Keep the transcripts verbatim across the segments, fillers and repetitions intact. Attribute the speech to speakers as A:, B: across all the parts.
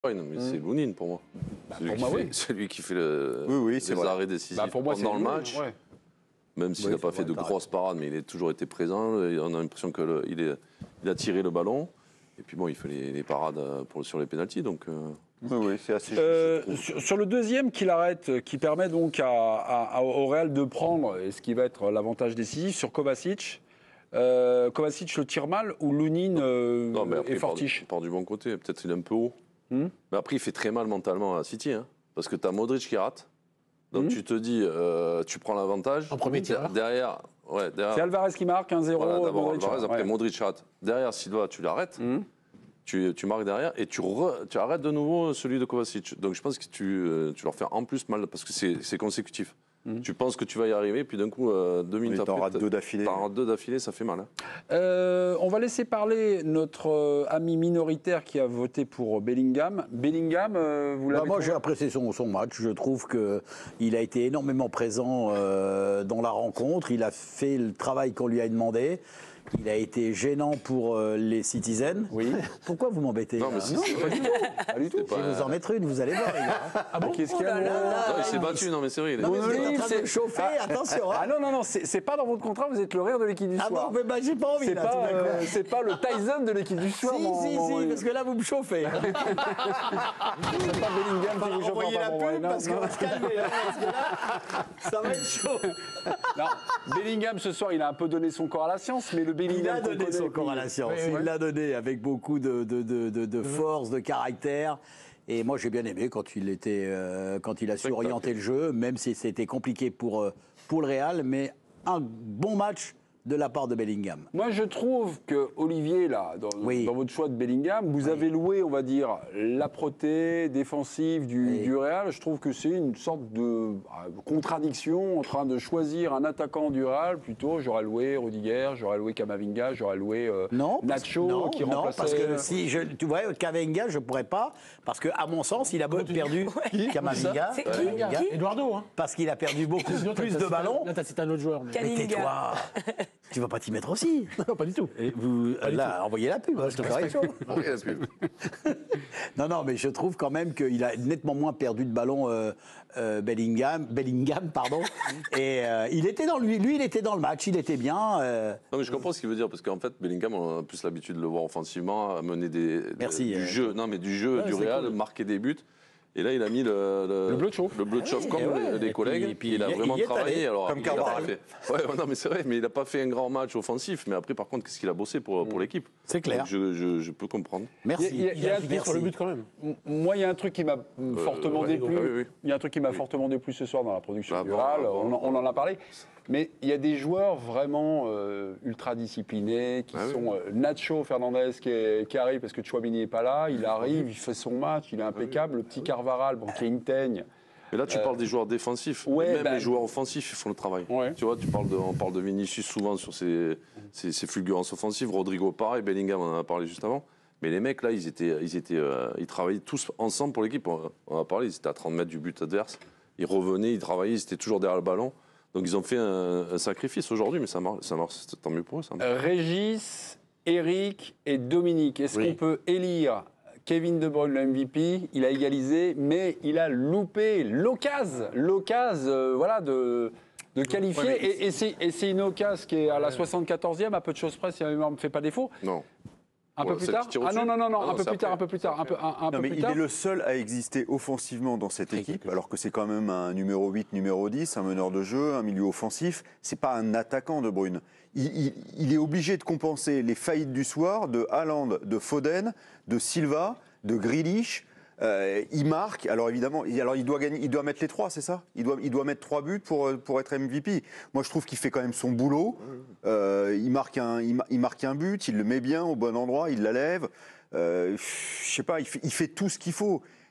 A: mais mmh. c'est Lounine pour moi.
B: Bah,
A: celui,
B: pour
A: qui
B: moi
A: fait,
B: oui.
A: celui qui fait le,
C: oui, oui,
A: les arrêts décisifs bah, pour moi, pendant le match. Ouais. Même s'il n'a oui, pas fait de grosses parades, mais il a toujours été présent. On a l'impression qu'il il a tiré le ballon. Et puis bon, il fait les, les parades pour, sur les pénaltys. Donc, euh...
C: oui, oui, c'est assez
B: euh, juste, sur, sur le deuxième qu'il arrête, qui permet donc à, à, à, au Real de prendre, et ce qui va être l'avantage décisif, sur Kovacic. Euh, Kovacic le tire mal ou Lounine euh,
A: non, mais après,
B: est fortiche.
A: Il part du, du bon côté. Peut-être qu'il est un peu haut. Hmm? Mais après, il fait très mal mentalement à City. Hein, parce que tu as Modric qui rate. Donc mmh. tu te dis, euh, tu prends l'avantage.
D: En premier tir.
A: Derrière, ouais, derrière.
B: C'est Alvarez qui marque un zéro.
A: Voilà, d'abord
B: Modric,
A: Alvarez, après
B: ouais.
A: Modric rate. Derrière, Silva, tu l'arrêtes. Mmh. Tu, tu marques derrière et tu, re, tu arrêtes de nouveau celui de Kovacic. Donc je pense que tu, tu leur fais en plus mal parce que c'est consécutif. Mmh. Tu penses que tu vas y arriver, puis d'un coup, euh, deux minutes après,
C: t'en rates deux d'affilée.
A: T'en rates deux d'affilée, ça fait mal. Hein.
B: Euh, on va laisser parler notre euh, ami minoritaire qui a voté pour Bellingham. Bellingham, euh, vous l'avez
D: bah Moi, j'ai apprécié son, son match. Je trouve qu'il a été énormément présent euh, dans la rencontre. Il a fait le travail qu'on lui a demandé. Il a été gênant pour euh, les Citizens.
B: Oui.
D: Pourquoi vous m'embêtez?
B: Non, mais si, non, pas du tout. Pas du tout.
D: Je vais vous en mettre une, vous allez voir, les gars.
B: Ah bon? Qu'est-ce qu'il y a?
A: Non, il s'est battu, non, mais c'est vrai. Il est
D: non, mais vous êtes en train de chauffer, ah, attention. Hein.
B: Ah non, non, non, c'est pas dans votre contrat, vous êtes le rire de l'équipe du
D: ah
B: soir.
D: Ah bon, mais bah, j'ai pas envie.
B: C'est pas, euh, pas le Tyson de l'équipe du soir.
D: Si,
B: mon,
D: si,
B: mon,
D: si, parce que là, vous me chauffez.
B: C'est pas Bellingham qui vous chauffe.
D: Envoyez la pub, parce qu'on va se calmer. Ça va être chaud.
B: Non, Bellingham, ce soir, il a un peu donné son corps à la science, mais le Bellingham...
D: Il a donné son corps à la science. Oui, oui. Il l'a donné avec beaucoup de, de, de, de, de force, de caractère. Et moi, j'ai bien aimé quand il, était, euh, quand il a su orienter le jeu, même si c'était compliqué pour, pour le Real, mais un bon match de la part de Bellingham.
B: Moi, je trouve que Olivier, là, dans, oui. dans votre choix de Bellingham, vous oui. avez loué, on va dire, l'âpreté défensive du, oui. du Real. Je trouve que c'est une sorte de euh, contradiction en train de choisir un attaquant du Real. Plutôt, j'aurais loué Rudiger, j'aurais loué Camavinga, j'aurais loué euh,
D: non,
B: Nacho
D: non,
B: qui
D: non,
B: remplaçait...
D: parce que si je, tu vois, Camavinga, je pourrais pas, parce que à mon sens, il a perdu
E: ouais.
D: Camavinga.
E: C'est qui,
D: euh,
E: qui
D: Eduardo, hein. Parce qu'il a perdu beaucoup plus de ballons.
E: Là, c'est un autre joueur.
D: Mais, mais tais-toi. Tu vas pas t'y mettre aussi?
E: Non, pas du tout.
D: Et vous,
E: pas
D: là, tout. Envoyez la pub, hein, je te ferai chaud.
A: Envoyez la pub.
D: Non, non, mais je trouve quand même qu'il a nettement moins perdu de ballon euh, euh, Bellingham, Bellingham, pardon. Et euh, il était dans lui, lui, il était dans le match, il était bien. Euh...
A: Non, mais je comprends ce qu'il veut dire parce qu'en fait, Bellingham, on a plus l'habitude de le voir offensivement, à mener des,
D: Merci,
A: de, du
D: euh...
A: jeu, non, mais du jeu, ouais, du Real, cool. Marquer des buts. Et là, il a mis le, le,
B: le bleu de chauffe,
A: le bleu de chauffe comme ouais, les, les collègues. Et puis, il a il vraiment il travaillé. Alors,
C: comme Carvajal.
A: Ouais, non, mais c'est vrai, mais il n'a pas fait un grand match offensif. Mais après, par contre, qu'est-ce qu'il a bossé pour, pour l'équipe?
D: C'est clair.
A: Donc, je, je, je peux comprendre.
D: Merci.
E: Il y a, il y a, il y a sur le but quand même.
B: Moi, il y a un truc qui m'a euh, fortement ouais, déplu.
A: Oui, oui.
B: Il y a un truc qui m'a oui. fortement déplu ce soir dans la production
A: ah,
B: du Real.
A: Bon, bon,
B: on, on en a parlé. Mais il y a des joueurs vraiment euh, ultra disciplinés qui ah, sont oui. euh, Nacho Fernandez qui, est, qui arrive parce que Tchouaméni n'est pas là. Il arrive, il fait son match, il est impeccable. Le petit Carvajal, bon, qui est une teigne.
A: Mais là, tu euh, parles des joueurs défensifs.
B: Ouais,
A: même
B: bah,
A: les joueurs offensifs, ils font le travail.
B: Ouais.
A: Tu vois, tu parles de, on parle de Vinicius souvent sur ses, ses, ses fulgurances offensives. Rodrigo, pareil. Bellingham, on en a parlé juste avant. Mais les mecs, là, ils, étaient, ils, étaient, euh, ils travaillaient tous ensemble pour l'équipe. On, on a parlé, ils étaient à trente mètres du but adverse. Ils revenaient, ils travaillaient, ils étaient toujours derrière le ballon. Donc, ils ont fait un, un sacrifice aujourd'hui, mais ça marche, ça marche, tant mieux pour eux. Ça
B: euh, Régis, Eric et Dominique, est-ce oui. qu'on peut élire Kevin De Bruyne, le M V P? Il a égalisé, mais il a loupé l'occasion, l'occasion, euh, voilà, de, de qualifier. Ouais, et et c'est une occasion qui est à la soixante-quatorzième, à peu de choses près, si la mémoire ne me fait pas défaut.
A: Non.
B: Un ouais, peu plus tard Ah non, non, non, non, ah non un, peu plus tard, un peu plus tard, un peu un, un
C: non,
B: peu
C: mais
B: plus
C: il
B: tard.
C: est le seul à exister offensivement dans cette équipe, alors que c'est quand même un numéro huit, numéro dix, un meneur de jeu, un milieu offensif. C'est pas un attaquant, De Bruyne. Il, il, il est obligé de compenser les faillites du soir de Haaland, de Foden, de Silva, de Grealish. Euh, il marque, alors évidemment, il, alors il doit gagner, il doit mettre les trois, c'est ça? Il doit, il doit mettre trois buts pour, pour être M V P. Moi, je trouve qu'il fait quand même son boulot. Euh, il, marque un, il, il marque un but, il le met bien au bon endroit, il la lève. Euh, je sais pas, il fait, il fait tout ce qu'il faut.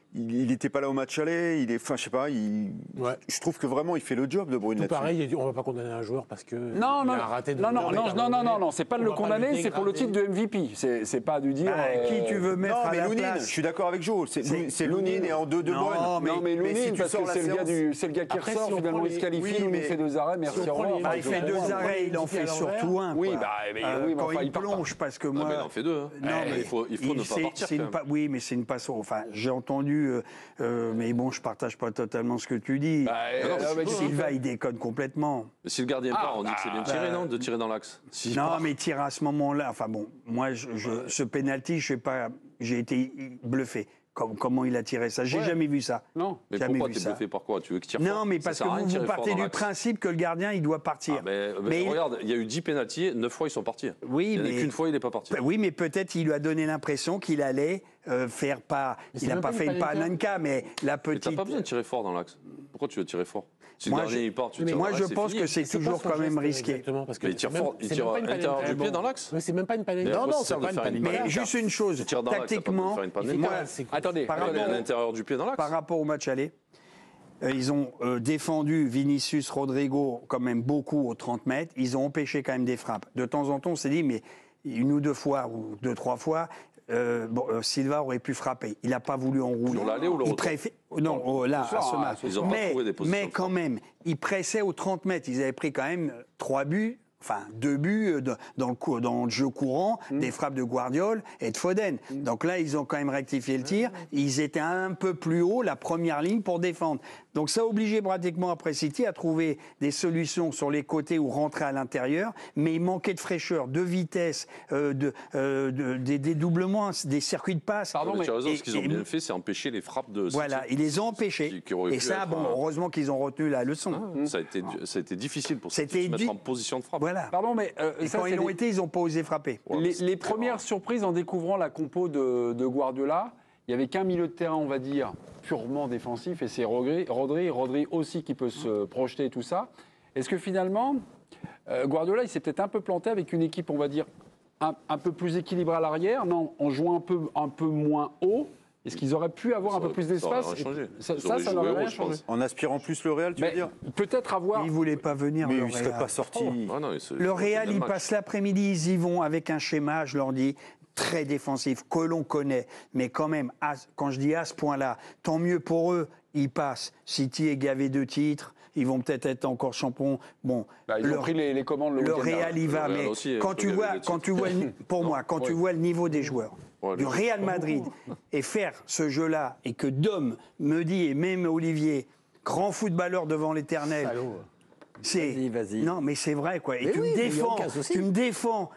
C: il n'était pas là au match aller. Il est, enfin, je sais pas. Il,
E: Ouais.
C: Je trouve que vraiment, il fait le job de Bruyne
E: Tout
C: là-dessus.
E: pareil, on ne va pas condamner un joueur parce que
B: Non,
E: il
B: non,
E: a raté de
B: non, non, non, non, non, non, non, c'est pas de
E: On
B: le
E: va pas
B: condamner,
E: le
B: c'est pour le titre
E: dégrader.
B: de M V P. C'est c'est pas de dire.
F: Ah,
B: euh,
F: Qui tu veux mettre
C: Non,
F: à
C: mais
F: la
C: Lounine,
F: place
C: je suis d'accord avec Joe. C'est
F: C'est-
C: c'est Lounine et en deux de
F: Non,
C: Bruyne.
F: mais-
B: non, mais
C: mais si
B: Lounine,
C: tu
B: parce
C: sors
B: que
C: la
B: c'est le, gars
C: séance-
B: du- c'est le gars qui
E: Après,
B: ressort,
E: si on
B: finalement,
E: prend
B: il se
E: les-
B: qualifie,
C: oui,
B: il nous
C: mais-
B: fait deux arrêts, merci,
E: on
B: au
E: prend
B: revoir.
E: les-
F: Bah,
B: Enfin,
F: il
B: je
F: fait
B: comprends.
F: deux arrêts, il en
E: Multiplié à
F: fait
E: l'envers.
F: surtout un.
B: Oui,
F: quoi.
B: bah, mais
F: Euh,
B: oui, mais
F: quand
B: enfin,
F: il
B: il part pas.
F: plonge, parce que
A: Ah,
F: moi.
A: mais il en fait deux. hein.
F: Non,
A: Eh,
F: mais
A: il faut, il faut ne pas
F: c'est-
A: partir.
F: c'est
A: quand
F: une
A: même.
F: pa- Oui, mais c'est une passe. Enfin, j'ai entendu, euh, euh, mais bon, je partage pas totalement ce que tu dis.
B: Bah,
A: non,
B: euh,
A: mais c'est
B: avec
A: pas-
F: Silva, il déconne complètement.
A: Mais si le gardien
B: Ah,
A: part, on dit que c'est bien tiré,
F: bah,
A: non, de tirer dans l'axe. S'il
F: Non,
A: part-
F: mais tire à ce moment-là. Enfin bon, moi, je, je- ce penalty, je sais pas, j'ai été bluffé. Comme- comment il a tiré ça J'ai
B: Ouais.
F: jamais vu ça.
B: Non.
A: Mais
F: jamais
A: pourquoi
F: vu
A: t'es
F: ça.
A: bluffé par quoi? Tu veux qu'il tire
F: Non,
A: fort?
F: mais
A: Ça
F: parce que
A: sert à rien
F: vous,
A: de
F: vous
A: tirer fort
F: partez
A: dans
F: du
A: l'axe.
F: principe que le gardien, il doit partir.
A: Ah, mais, mais
F: Mais il-
A: regarde, il y a eu dix pénaltys, neuf fois ils sont partis.
F: Oui,
A: il n'y en a
F: mais-
A: qu'une fois il n'est pas parti.
F: Oui, mais peut-être il lui a donné l'impression qu'il allait euh, faire pas.
E: Mais
F: Il
E: c'est
F: n'a
E: même
F: pas
E: pas
F: fait
E: une
F: une
E: Panenka.
F: panenka, mais la
A: Mais
F: petite.
A: t'as pas besoin de tirer fort dans l'axe. Pourquoi tu veux tirer fort? Si le
F: Moi,
A: gardien
F: je-
A: il part, tu
F: mais
A: tires
F: moi,
A: dans
F: je
A: l'axe,
F: pense
A: c'est
F: que
A: fini.
F: c'est toujours
E: pas son
F: quand même
E: geste,
F: risqué.
E: Exactement, parce que
A: Mais il tire
E: c'est même-
A: fort, il
E: c'est
A: tire
E: même
A: à
E: pas une
A: l'intérieur
E: panenka.
A: du pied dans l'axe.
E: Mais c'est même pas une panenka.
A: Mais
F: Non,
A: après,
F: non,
A: c'est
F: c'est
A: de
E: pas
A: faire
E: une
A: une
E: panenka.
F: Mais
A: panenka.
F: juste une chose,
A: Tu tires dans l'axe, t'as pas besoin de
F: tactiquement,
A: faire une panenka.
F: moi,
E: C'est-
B: Attendez,
F: Par
A: Ouais, mais à
F: rapport-
A: l'intérieur du pied dans l'axe.
F: par rapport au match aller, euh, ils ont euh, défendu Vinicius, Rodrigo quand même beaucoup aux trente mètres. Ils ont empêché quand même des frappes. De temps en temps, on s'est dit, mais une ou deux fois, ou deux, trois fois, euh, bon, euh, Silva aurait pu frapper. Il n'a pas voulu enrouler.
A: Sur l'aller ou le
F: Il
A: retour
F: préfé- Non, oh, là,
B: Ce soir,
F: à ce
B: hein,
F: match.
A: ils ont pas
F: mais,
A: trouvé des positions
F: mais
A: de
F: quand
A: frappe.
F: même, ils pressaient aux trente mètres. Ils avaient pris quand même trois buts. Enfin, deux buts euh, de- dans le, cou- dans le jeu courant, des frappes de Guardiol et de Foden. Donc là, ils ont quand même rectifié le tir. Ils étaient un peu plus haut, la première ligne, pour défendre. Donc ça a obligé pratiquement après City à trouver des solutions sur les côtés ou rentrer à l'intérieur. Mais il manquait de fraîcheur, de vitesse, euh, de, euh, de- des dédoublements, des circuits de passe.
B: Pardon,
A: Mais tu as raison,
F: et-
A: ce qu'ils ont
F: et-
A: bien fait, c'est empêcher les frappes de.
F: Voilà,
A: City.
F: ils les ont empêchés.
A: Qui- qui aurait
F: Et
A: pu
F: ça,
A: être
F: bon,
A: un-
F: heureusement qu'ils ont retenu la leçon.
A: Ça a été, ça a été difficile pour
F: C'était
A: City de se
F: du-
A: mettre en position de frappe.
F: Voilà.
B: Pardon, mais euh,
F: Et
B: ça,
F: quand
B: c'est
F: ils l'ont
B: les-
F: été, ils n'ont pas osé frapper.
A: Ouais,
B: Les,
A: c'est
B: les
A: très
B: premières
A: rare.
B: surprises en découvrant la compo de, de Guardiola, il n'y avait qu'un milieu de terrain, on va dire, purement défensif, et c'est Rodri, Rodri, Rodri aussi qui peut se projeter et tout ça. Est-ce que finalement, euh, Guardiola, il s'est peut-être un peu planté avec une équipe, on va dire, un, un peu plus équilibrée à l'arrière, non, en jouant un peu, un peu moins haut? Est-ce qu'ils auraient pu avoir
A: Ça
B: un peu
A: aurait-
B: plus
A: ça aurait
B: d'espace?
A: rien changé.
B: Ça,
A: Ils
B: ça,
A: auraient
B: ça
A: joué
B: n'aurait
A: haut,
B: rien
A: je
B: changé.
A: pense.
C: En aspirant plus le Real, tu veux
B: Mais
C: dire
B: peut-être avoir.
F: Ils ne voulaient pas venir.
C: Mais
F: le
C: il ne serait
F: Real.
C: pas sorti.
A: Ah non, c'est-
F: Le Real,
A: c'est
F: ils
A: match.
F: passent l'après-midi, ils y vont avec un schéma, je leur dis, très défensif, que l'on connaît. Mais quand même, à- quand je dis à ce point-là, tant mieux pour eux, ils passent. City est gavé de titres, ils vont peut-être être encore champions. Bon,
B: Bah, ils
F: le,
B: ont pris les, les commandes le,
F: le
B: week-end
F: Real,
B: dernier.
F: il va.
A: Le Real
F: Mais
A: aussi,
F: quand
A: ils
F: tu
A: sont
F: vois,
A: gavés de
F: quand tu vois, le- pour moi, quand tu
B: Oui.
F: vois le niveau des joueurs,
A: Ouais,
F: du
A: le-
F: Real Madrid, et faire ce jeu-là, et que Dom me dit, et même Olivier, grand footballeur devant l'éternel,
E: Salaud.
F: c'est
D: Vas-y, vas-y.
F: non, mais c'est vrai quoi. Et
D: Mais
F: tu
D: oui,
F: me
D: mais il y a
F: défends,
D: aucun souci.
F: tu me défends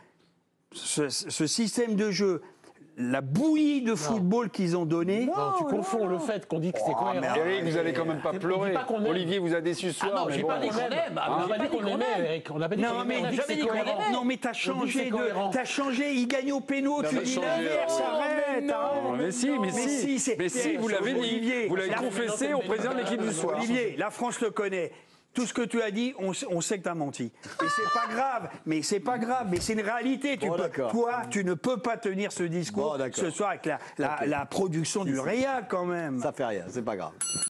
F: ce, ce système de jeu, la bouillie de football qu'ils ont donné.
E: Non, tu confonds le fait qu'on dit que c'est cohérent.
F: merde.
B: Eric, vous allez quand même pas
E: On dit
B: pleurer.
E: pas qu'on aime.
B: Olivier vous a déçu ce
E: Ah
B: soir.
E: non,
B: mais
E: j'ai
B: bon.
E: pas dit qu'on aime. Ah, On n'a pas dit qu'on aimait, Eric. On n'a pas dit
F: Non
E: qu'on
F: mais,
E: aimait. On a dit que c'est cohérent.
F: non mais t'as
E: On dit que
F: changé
E: c'est
F: de,
E: cohérent.
F: t'as changé. Il gagne au péno, tu
A: mais
F: dis
A: changé,
F: l'inverse.
A: alors.
F: Arrête.
B: Non,
F: hein.
B: mais si, mais si,
F: c'est-
B: mais si, vous l'avez dit,
F: Olivier,
B: vous l'avez
F: la-
B: confessé au président de l'équipe du soir.
F: Olivier, la France le connaît. Tout ce que tu as dit, on, sait- on sait que tu as menti. Et c'est pas grave, mais c'est pas grave, mais c'est une réalité. Tu
D: Bon,
F: peux-
D: d'accord.
F: toi, tu ne peux pas tenir ce discours
D: Bon, d'accord.
F: ce soir avec la, la,
D: Ok.
F: la production du Real quand même.
D: Ça fait rien, c'est pas grave.